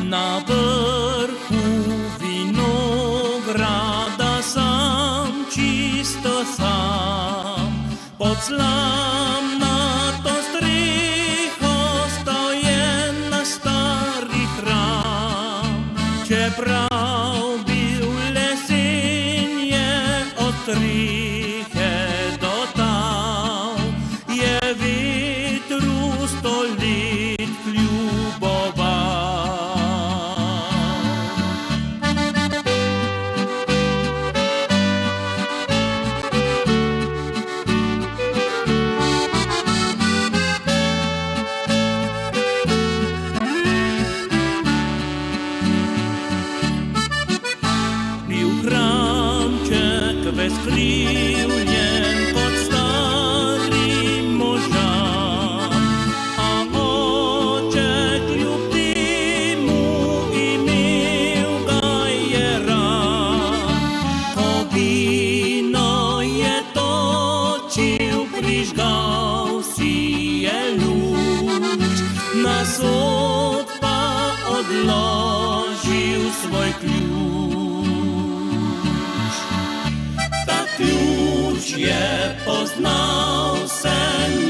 Na vrhu vinograda sam, čisto sam, pod slamnato streho stoje na stari hram. Čeprav bil lesen je od strehe do tal, je vetru 100 let kljuboval. Veskrivljen kot stari možan, a oče kljub temu imel ga je rad. Ko vino je točil, prižgal si je luč, na sod pa odložil svoj ključ. Ključ je poznal se